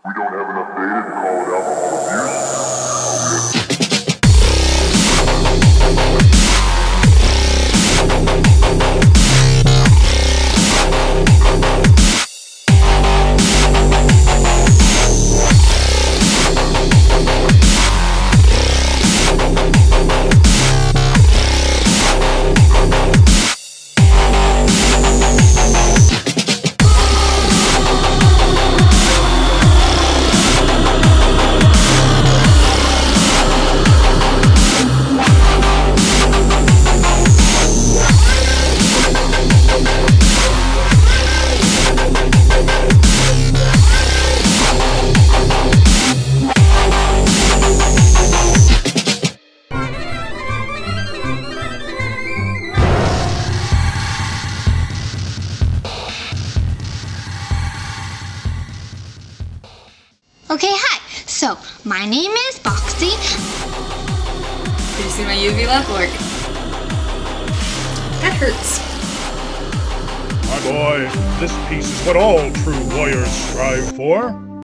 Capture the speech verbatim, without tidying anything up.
We don't have enough data to call it alcohol abuse. Okay, hi. So, my name is Boxxy. Did you see my U V lab work? That hurts. My boy, this piece is what all true warriors strive for.